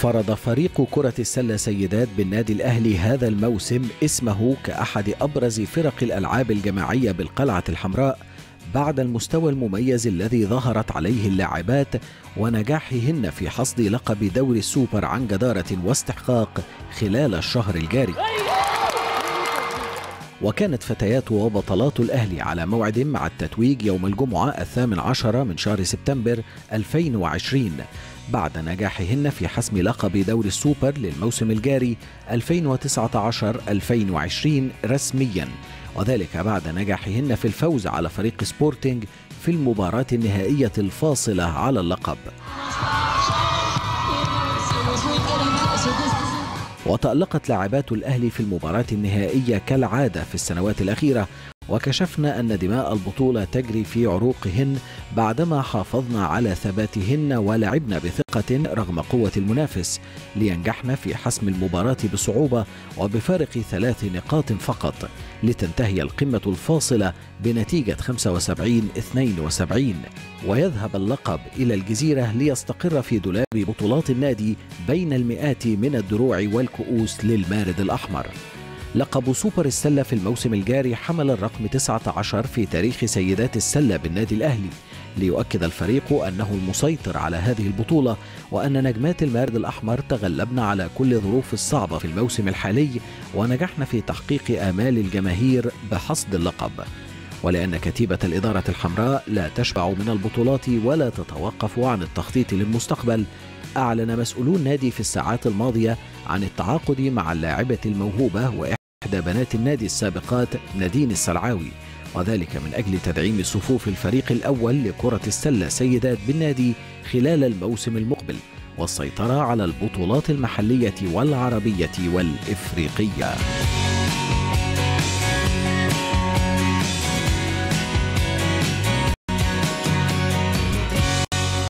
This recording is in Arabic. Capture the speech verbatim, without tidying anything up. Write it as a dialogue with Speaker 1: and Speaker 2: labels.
Speaker 1: فرض فريق كرة السلة سيدات بالنادي الأهلي هذا الموسم اسمه كأحد أبرز فرق الألعاب الجماعية بالقلعة الحمراء بعد المستوى المميز الذي ظهرت عليه اللاعبات ونجاحهن في حصد لقب دوري السوبر عن جدارة واستحقاق خلال الشهر الجاري. وكانت فتيات وبطلات الأهلي على موعد مع التتويج يوم الجمعة الثامن عشر من شهر سبتمبر ألفين وعشرين بعد نجاحهن في حسم لقب دوري السوبر للموسم الجاري ألفين وتسعة عشر ألفين وعشرين رسميا، وذلك بعد نجاحهن في الفوز على فريق سبورتينج في المباراة النهائية الفاصلة على اللقب. وتألقت لاعبات الأهلي في المباراة النهائية كالعادة في السنوات الأخيرة، وكشفنا أن دماء البطولة تجري في عروقهن بعدما حافظن على ثباتهن ولعبن بثقة رغم قوة المنافس لينجحن في حسم المباراة بصعوبة وبفارق ثلاث نقاط فقط لتنتهي القمة الفاصلة بنتيجة خمسة وسبعين اثنين وسبعين، ويذهب اللقب إلى الجزيرة ليستقر في دولاب بطولات النادي بين المئات من الدروع والكؤوس للمارد الأحمر. لقب سوبر السلة في الموسم الجاري حمل الرقم تسعة عشر في تاريخ سيدات السلة بالنادي الأهلي، ليؤكد الفريق أنه المسيطر على هذه البطولة وأن نجمات المارد الأحمر تغلبن على كل الظروف الصعبة في الموسم الحالي ونجحن في تحقيق آمال الجماهير بحصد اللقب. ولأن كتيبة الإدارة الحمراء لا تشبع من البطولات ولا تتوقف عن التخطيط للمستقبل، أعلن مسؤولو النادي في الساعات الماضية عن التعاقد مع اللاعبة الموهوبة وإحدى بنات النادي السابقات نادين السلعاوي، وذلك من أجل تدعيم صفوف الفريق الأول لكرة السلة سيدات بالنادي خلال الموسم المقبل والسيطرة على البطولات المحلية والعربية والإفريقية.